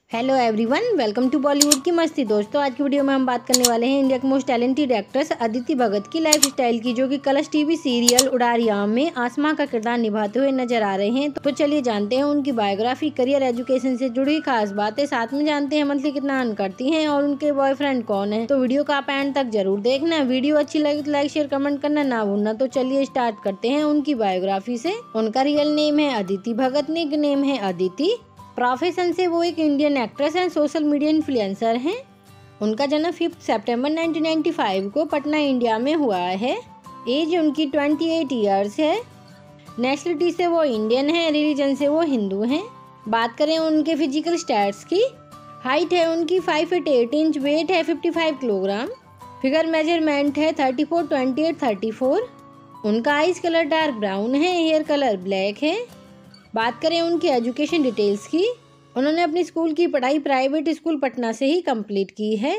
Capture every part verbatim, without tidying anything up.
Hello everyone, welcome to Bollywood की मस्ती। दोस्तों, आज की वीडियो में हम बात करने वाले हैं इंडिया के most talented actress Aditi Bhagat की लाइफ स्टाइल की, जो कि कलर्स टीवी सीरियल उड़ारियां में आसमा का किरदार निभाते हुए नजर आ रहे हैं। तो चलिए जानते हैं उनकी बायोग्राफी, करियर, एजुकेशन से जुड़ी खास बातें, साथ में जानते हैं मंथली कितना अर्न करती हैं और उनके बॉयफ्रेंड कौन है। तो वीडियो का आप एंड तक जरूर देखना। वीडियो अच्छी लगी तो लाइक शेयर कमेंट करना ना भूलना। तो चलिए स्टार्ट करते हैं उनकी बायोग्राफी से। उनका रियल नेम है अदिति भगत, निक नेम है अदिति। प्रोफेशन से वो एक Indian actress and social media influencer हैं। उनका जन्म फिफ्थ सितंबर नाइनटीन नाइंटी फाइव को पटना, इंडिया में हुआ है। एज उनकी अट्ठाईस इयर्स है। नेशनलिटी से वो इंडियन है। रिलीजन से वो हिंदू हैं। बात करें उनके फिजिकल स्टैट्स की, हाइट है उनकी five feet eight inch, weight है पचपन किलोग्राम, फिगर मेजरमेंट है thirty four twenty eight thirty four. उनका आइज कलर डार्क ब्राउन है, हेयर कलर ब्लैक है। बात करें उनकी एजुकेशन डिटेल्स की, उन्होंने अपनी स्कूल की पढ़ाई प्राइवेट स्कूल पटना से ही कंप्लीट की है।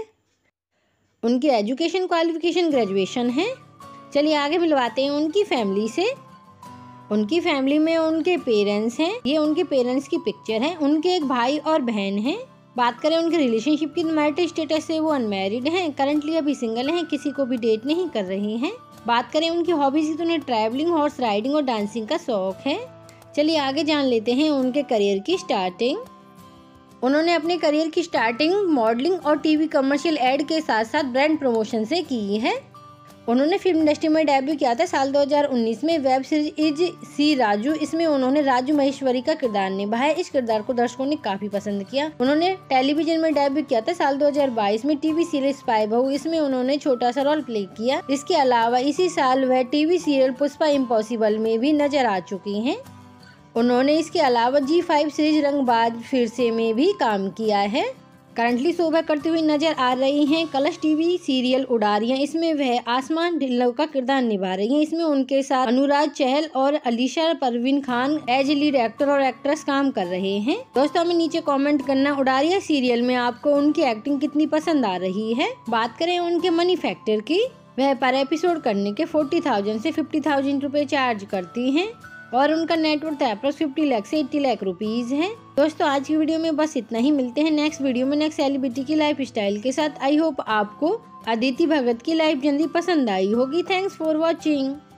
उनकी एजुकेशन क्वालिफिकेशन ग्रेजुएशन है। चलिए आगे मिलवाते हैं उनकी फैमिली से। उनकी फैमिली में उनके पेरेंट्स हैं। ये उनके पेरेंट्स की पिक्चर है। उनके एक भाई और बहन हैं। बात करें उनके रिलेशनशिप की, मैरिड स्टेटस से वो अनमैरिड हैं। करंटली अभी सिंगल हैं, किसी को भी डेट नहीं कर रही हैं। बात करें उनकी हॉबीज की, तो उन्हें ट्रैवलिंग, हॉर्स राइडिंग और डांसिंग का शौक है। चलिए आगे जान लेते हैं उनके करियर की स्टार्टिंग। उन्होंने अपने करियर की स्टार्टिंग मॉडलिंग और टीवी कमर्शियल एड के साथ साथ ब्रांड प्रमोशन से की है। उन्होंने फिल्म इंडस्ट्री में डेब्यू किया था साल दो हज़ार उन्नीस में वेब सीरीज सी राजू। इसमें उन्होंने राजू महेश्वरी का किरदार निभाया। इस किरदार को दर्शकों ने काफी पसंद किया। उन्होंने टेलीविजन में डेब्यू किया था साल दो हज़ार बाईस में टीवी सीरीज स्पाई बहू। इसमें उन्होंने छोटा सा रोल प्ले किया। इसके अलावा इसी साल वह टीवी सीरियल पुष्पा इम्पॉसिबल में भी नजर आ चुकी हैं। उन्होंने इसके अलावा जी फाइव सीरीज रंगबाज फिर से में भी काम किया है। करंटली शोभा करती हुई नजर आ रही हैं कलर्स टीवी सीरियल उड़ारियां। इसमें वह आसमान ढिल्लो का किरदार निभा रही हैं। इसमें उनके साथ अनुराग चहल और Alisha Parveen Khan as lead actor और एक्ट्रेस काम कर रहे हैं। दोस्तों, हमें नीचे कमेंट करना उड़ारिया सीरियल में आपको उनकी एक्टिंग कितनी पसंद आ रही है। बात करें उनके मनी फैक्टर की, वह पर एपिसोड करने के फोर्टी थाउजेंड से फिफ्टी थाउजेंड रुपए चार्ज करती हैं और उनका नेटवर्थ अप्रोक्स फिफ्टी लाख से अस्सी लाख रुपीस है। दोस्तों, आज की वीडियो में बस इतना ही। मिलते हैं नेक्स्ट वीडियो में नेक्स्ट सेलिब्रिटी की लाइफ स्टाइल के साथ। आई होप आपको अदिति भगत की लाइफ जल्दी पसंद आई होगी। Thanks for watching.